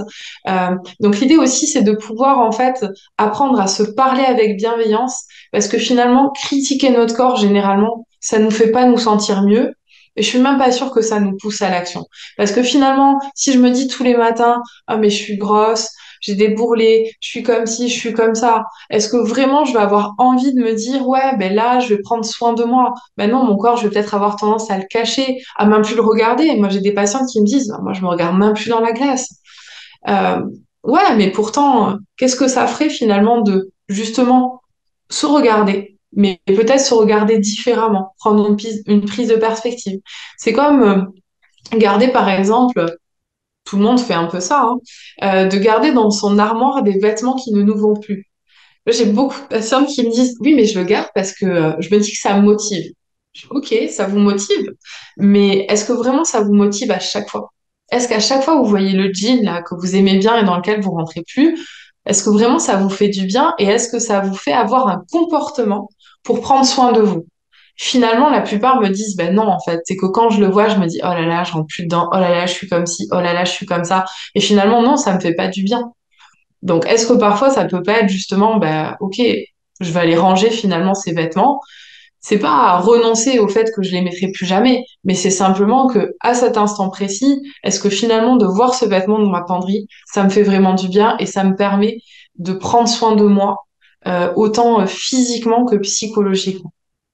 Donc l'idée aussi, c'est de pouvoir en fait apprendre à se parler avec bienveillance, parce que finalement, critiquer notre corps, généralement, ça nous fait pas nous sentir mieux. Et je suis même pas sûre que ça nous pousse à l'action. Parce que finalement, si je me dis tous les matins, ah mais je suis grosse, j'ai des bourrelets, je suis comme ci, je suis comme ça, est-ce que vraiment je vais avoir envie de me dire, ouais, ben là, je vais prendre soin de moi. Ben non, mon corps, je vais peut-être avoir tendance à le cacher, à même plus le regarder. Moi, j'ai des patientes qui me disent, moi, je me regarde même plus dans la glace. Euh, ouais, mais pourtant, qu'est-ce que ça ferait finalement de justement se regarder, mais peut-être se regarder différemment, prendre une prise de perspective. C'est comme garder, par exemple, tout le monde fait un peu ça, hein, de garder dans son armoire des vêtements qui ne nous vont plus. J'ai beaucoup de patientes qui me disent, oui, mais je le garde parce que je me dis que ça me motive. Ok, ça vous motive, mais est-ce que vraiment ça vous motive à chaque fois? Est-ce qu'à chaque fois vous voyez le jean là que vous aimez bien et dans lequel vous rentrez plus, est-ce que vraiment ça vous fait du bien et est-ce que ça vous fait avoir un comportement pour prendre soin de vous? Finalement, la plupart me disent, ben non, en fait, c'est que quand je le vois, je me dis, oh là là, je rentre plus dedans, oh là là, je suis comme ci, oh là là, je suis comme ça. Et finalement, non, ça me fait pas du bien. Donc, est-ce que parfois ça peut pas être justement, bah, ok, je vais aller ranger finalement ces vêtements. C'est pas à renoncer au fait que je les mettrai plus jamais, mais c'est simplement que à cet instant précis, est-ce que finalement de voir ce vêtement dans ma penderie, ça me fait vraiment du bien et ça me permet de prendre soin de moi, autant physiquement que psychologiquement.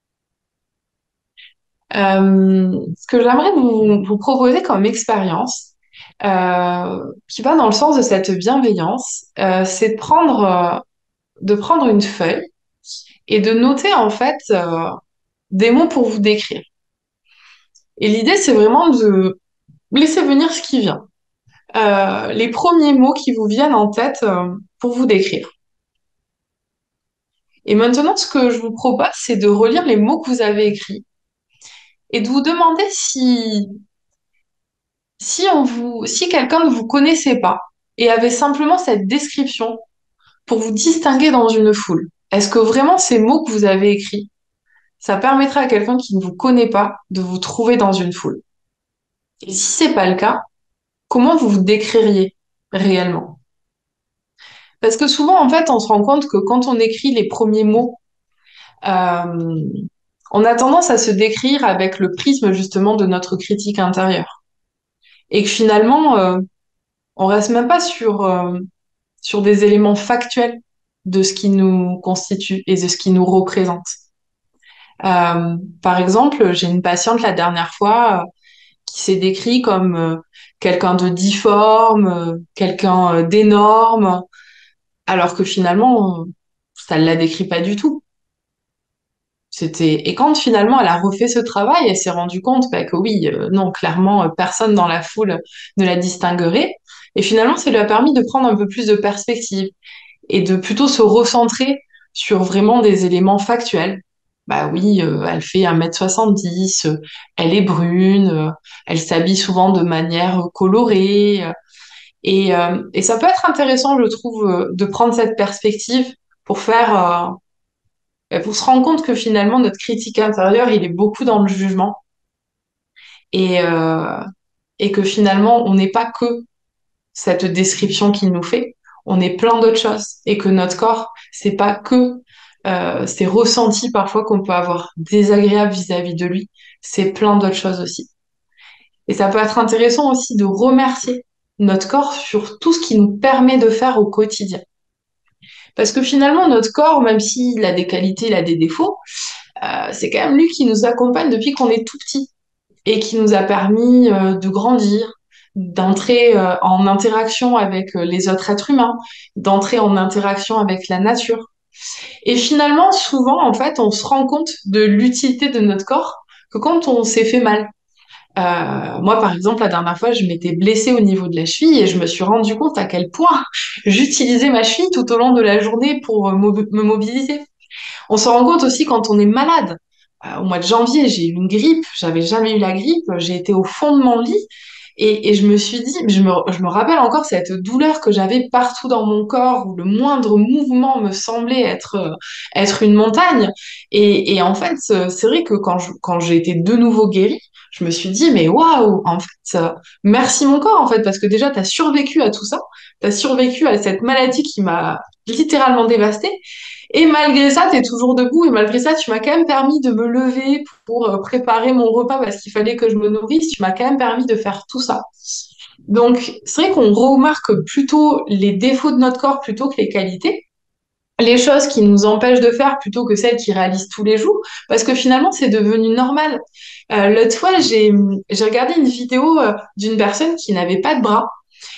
Ce que j'aimerais vous proposer comme expérience, qui va dans le sens de cette bienveillance, c'est de prendre une feuille et de noter en fait des mots pour vous décrire. Et l'idée, c'est vraiment de laisser venir ce qui vient. Les premiers mots qui vous viennent en tête pour vous décrire. Et maintenant, ce que je vous propose, c'est de relire les mots que vous avez écrits et de vous demander si quelqu'un ne vous connaissait pas et avait simplement cette description pour vous distinguer dans une foule. Est-ce que vraiment ces mots que vous avez écrits, ça permettrait à quelqu'un qui ne vous connaît pas de vous trouver dans une foule? Et si c'est pas le cas, comment vous vous décririez réellement? Parce que souvent, en fait, on se rend compte que quand on écrit les premiers mots, euh, on a tendance à se décrire avec le prisme justement de notre critique intérieure. Et que finalement, on reste même pas sur des éléments factuels de ce qui nous constitue et de ce qui nous représente. Par exemple, j'ai une patiente la dernière fois qui s'est décrit comme quelqu'un de difforme, quelqu'un d'énorme, alors que finalement, ça ne la décrit pas du tout. Et quand finalement elle a refait ce travail, elle s'est rendue compte bah, que oui, non, clairement, personne dans la foule ne la distinguerait. Et finalement, ça lui a permis de prendre un peu plus de perspective et de plutôt se recentrer sur vraiment des éléments factuels. Bah oui, elle fait 1,70 m, elle est brune, elle s'habille souvent de manière colorée. Et ça peut être intéressant, je trouve, de prendre cette perspective pour pour se rendre compte que finalement, notre critique intérieure, il est beaucoup dans le jugement et, euh, et que finalement, on n'est pas que cette description qu'il nous fait, on est plein d'autres choses et que notre corps, c'est pas que ces ressentis parfois qu'on peut avoir désagréables vis-à-vis de lui, c'est plein d'autres choses aussi. Et ça peut être intéressant aussi de remercier notre corps sur tout ce qu'il nous permet de faire au quotidien. Parce que finalement, notre corps, même s'il a des qualités, il a des défauts, c'est quand même lui qui nous accompagne depuis qu'on est tout petit et qui nous a permis de grandir, d'entrer en interaction avec les autres êtres humains, d'entrer en interaction avec la nature. Et finalement, souvent, en fait, on se rend compte de l'utilité de notre corps que quand on s'est fait mal. Moi, par exemple, la dernière fois, je m'étais blessée au niveau de la cheville et je me suis rendu compte à quel point j'utilisais ma cheville tout au long de la journée pour me mobiliser. On se rend compte aussi quand on est malade. Au mois de janvier, j'ai eu une grippe, j'avais jamais eu la grippe, j'ai été au fond de mon lit et je me suis dit, je me rappelle encore cette douleur que j'avais partout dans mon corps où le moindre mouvement me semblait être une montagne. Et en fait, c'est vrai que quand j'ai été de nouveau guérie, je me suis dit, mais waouh, en fait, merci mon corps, en fait, parce que déjà, tu as survécu à tout ça, tu as survécu à cette maladie qui m'a littéralement dévastée. Et malgré ça, tu es toujours debout et malgré ça, tu m'as quand même permis de me lever pour préparer mon repas parce qu'il fallait que je me nourrisse. Tu m'as quand même permis de faire tout ça. Donc, c'est vrai qu'on remarque plutôt les défauts de notre corps plutôt que les qualités, les choses qui nous empêchent de faire plutôt que celles qui réalisent tous les jours, parce que finalement, c'est devenu normal. L'autre fois, j'ai regardé une vidéo d'une personne qui n'avait pas de bras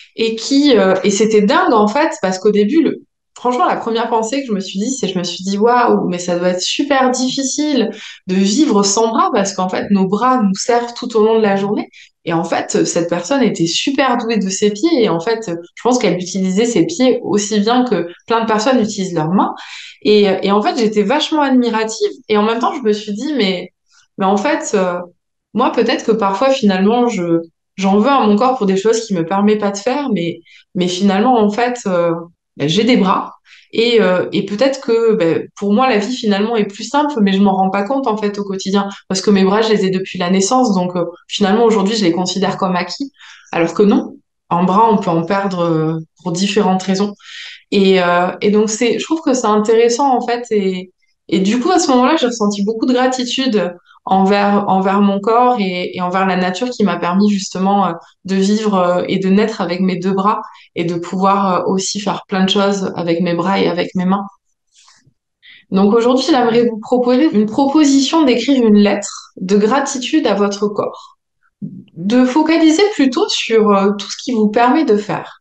et c'était dingue en fait parce qu'au début franchement la première pensée que je me suis dit c'est je me suis dit waouh mais ça doit être super difficile de vivre sans bras parce qu'en fait nos bras nous servent tout au long de la journée et en fait cette personne était super douée de ses pieds et en fait je pense qu'elle utilisait ses pieds aussi bien que plein de personnes utilisent leurs mains et en fait j'étais vachement admirative et en même temps je me suis dit mais en fait moi peut-être que parfois finalement j'en veux à mon corps pour des choses qu'il me permet pas de faire, mais finalement, en fait, ben, j'ai des bras. Et peut-être que ben, pour moi, la vie finalement est plus simple, mais je m'en rends pas compte en fait au quotidien. Parce que mes bras, je les ai depuis la naissance, donc finalement, aujourd'hui, je les considère comme acquis. Alors que non, en bras, on peut en perdre pour différentes raisons. Et donc, je trouve que c'est intéressant, en fait. Et du coup, à ce moment-là, j'ai ressenti beaucoup de gratitude envers mon corps et envers la nature qui m'a permis justement de vivre et de naître avec mes deux bras et de pouvoir aussi faire plein de choses avec mes bras et avec mes mains. Donc aujourd'hui, j'aimerais vous proposer une proposition d'écrire une lettre de gratitude à votre corps, de focaliser plutôt sur tout ce qui vous permet de faire.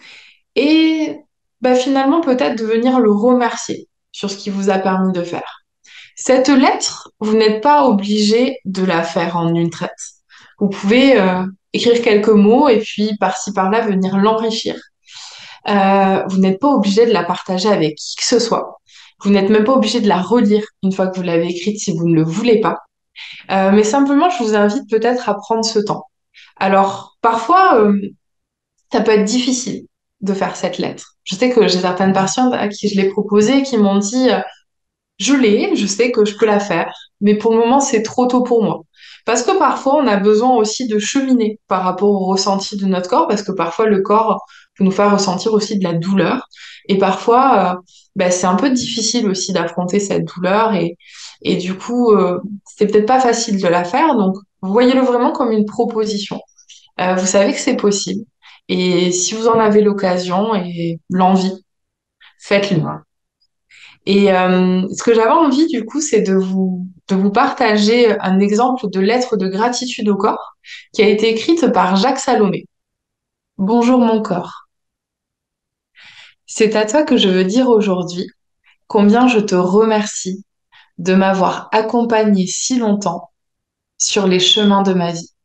Et bah, finalement peut-être de venir le remercier sur ce qui vous a permis de faire. Cette lettre, vous n'êtes pas obligé de la faire en une traite. Vous pouvez écrire quelques mots et puis par-ci par-là venir l'enrichir. Vous n'êtes pas obligé de la partager avec qui que ce soit. Vous n'êtes même pas obligé de la relire une fois que vous l'avez écrite si vous ne le voulez pas. Mais simplement, je vous invite peut-être à prendre ce temps. Alors, parfois, ça peut être difficile de faire cette lettre. Je sais que j'ai certaines personnes à qui je l'ai proposée qui m'ont dit, je l'ai, je sais que je peux la faire, mais pour le moment, c'est trop tôt pour moi. Parce que parfois, on a besoin aussi de cheminer par rapport au ressenti de notre corps, parce que parfois, le corps peut nous faire ressentir aussi de la douleur. Et parfois, c'est un peu difficile aussi d'affronter cette douleur. Et du coup, c'est peut-être pas facile de la faire. Donc, voyez-le vraiment comme une proposition. Vous savez que c'est possible. Et si vous en avez l'occasion et l'envie, faites-le. Et ce que j'avais envie, du coup, c'est de vous partager un exemple de lettre de gratitude au corps qui a été écrite par Jacques Salomé. Bonjour mon corps. C'est à toi que je veux dire aujourd'hui combien je te remercie de m'avoir accompagné si longtemps sur les chemins de ma vie.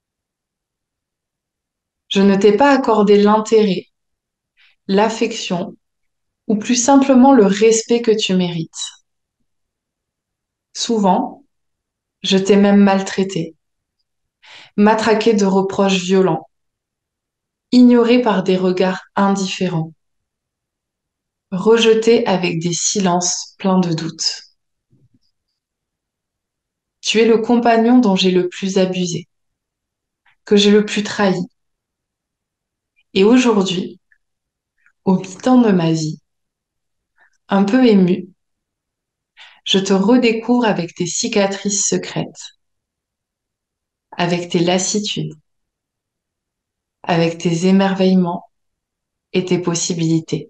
Je ne t'ai pas accordé l'intérêt, l'affection ou plus simplement le respect que tu mérites. Souvent, je t'ai même maltraité, matraqué de reproches violents, ignoré par des regards indifférents, rejeté avec des silences pleins de doutes. Tu es le compagnon dont j'ai le plus abusé, que j'ai le plus trahi. Et aujourd'hui, au mi-temps de ma vie, un peu émue, je te redécouvre avec tes cicatrices secrètes, avec tes lassitudes, avec tes émerveillements et tes possibilités.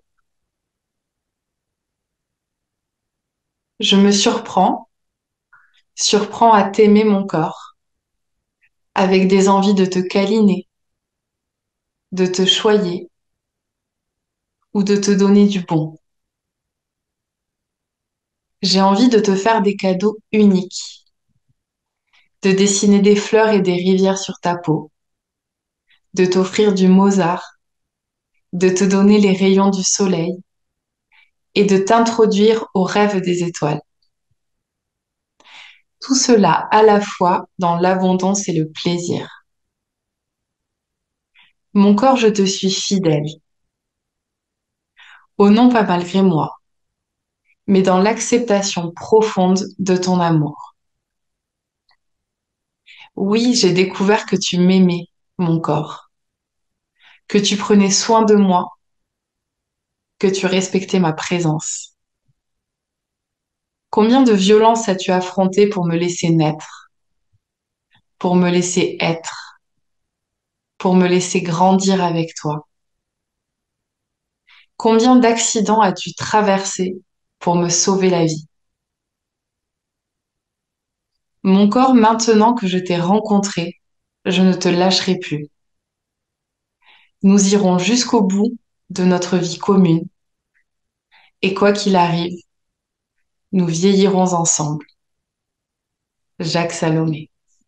Je me surprends à t'aimer mon corps, avec des envies de te câliner, de te choyer ou de te donner du bon. J'ai envie de te faire des cadeaux uniques, de dessiner des fleurs et des rivières sur ta peau, de t'offrir du Mozart, de te donner les rayons du soleil et de t'introduire au rêve des étoiles. Tout cela à la fois dans l'abondance et le plaisir. Mon corps, je te suis fidèle. Oh non, pas malgré moi, mais dans l'acceptation profonde de ton amour. Oui, j'ai découvert que tu m'aimais, mon corps, que tu prenais soin de moi, que tu respectais ma présence. Combien de violences as-tu affronté pour me laisser naître, pour me laisser être, pour me laisser grandir avec toi? Combien d'accidents as-tu traversé pour me sauver la vie? Mon corps, maintenant que je t'ai rencontré, je ne te lâcherai plus. Nous irons jusqu'au bout de notre vie commune et quoi qu'il arrive, nous vieillirons ensemble. Jacques Salomé.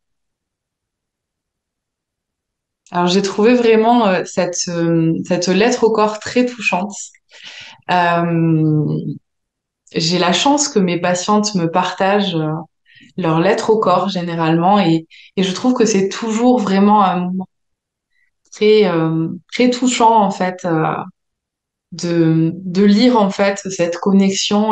Alors j'ai trouvé vraiment cette lettre au corps très touchante. Euh, j'ai la chance que mes patientes me partagent leur lettre au corps généralement et je trouve que c'est toujours vraiment un moment très touchant en fait de lire en fait cette connexion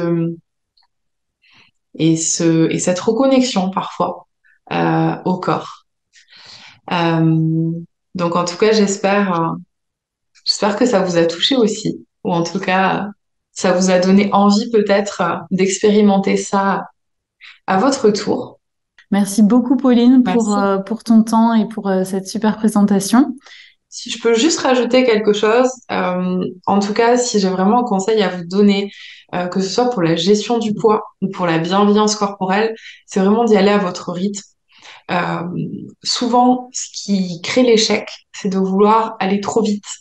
et cette reconnexion parfois au corps. Euh, donc en tout cas j'espère que ça vous a touché aussi ou en tout cas ça vous a donné envie peut-être d'expérimenter ça à votre tour. Merci beaucoup, Pauline, Merci. pour ton temps et pour cette super présentation. Si je peux juste rajouter quelque chose, en tout cas, si j'ai vraiment un conseil à vous donner, que ce soit pour la gestion du poids ou pour la bienveillance corporelle, c'est vraiment d'y aller à votre rythme. Euh, Souvent, ce qui crée l'échec, c'est de vouloir aller trop vite.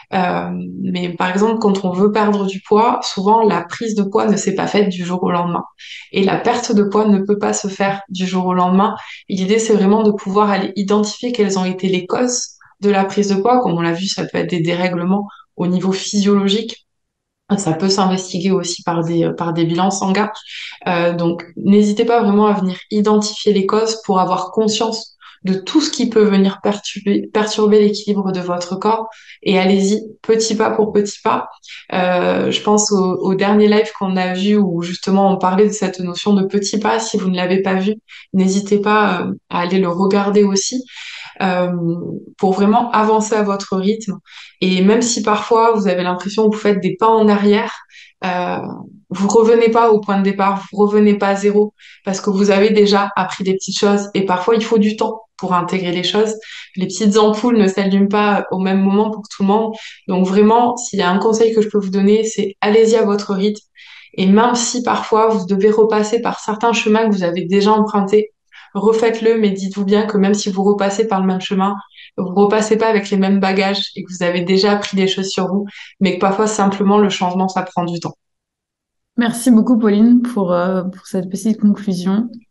Mais par exemple, quand on veut perdre du poids, souvent la prise de poids ne s'est pas faite du jour au lendemain. Et la perte de poids ne peut pas se faire du jour au lendemain. Et l'idée, c'est vraiment de pouvoir aller identifier quelles ont été les causes de la prise de poids. Comme on l'a vu, ça peut être des dérèglements au niveau physiologique. Ça peut s'investiguer aussi par des bilans sanguins. Donc, n'hésitez pas vraiment à venir identifier les causes pour avoir conscience de tout ce qui peut venir perturber l'équilibre de votre corps. Et allez-y, petit pas pour petit pas. Je pense au dernier live qu'on a vu où justement on parlait de cette notion de petit pas. Si vous ne l'avez pas vu, n'hésitez pas à aller le regarder aussi euh, pour vraiment avancer à votre rythme. Et même si parfois vous avez l'impression que vous faites des pas en arrière, euh, vous revenez pas au point de départ, vous revenez pas à zéro parce que vous avez déjà appris des petites choses et parfois il faut du temps pour intégrer les choses. Les petites ampoules ne s'allument pas au même moment pour tout le monde. Donc vraiment, s'il y a un conseil que je peux vous donner, c'est allez-y à votre rythme. Et même si parfois vous devez repasser par certains chemins que vous avez déjà empruntés, refaites-le, mais dites-vous bien que même si vous repassez par le même chemin, vous repassez pas avec les mêmes bagages et que vous avez déjà appris des choses sur vous, mais que parfois simplement le changement, ça prend du temps. Merci beaucoup, Pauline, pour cette petite conclusion.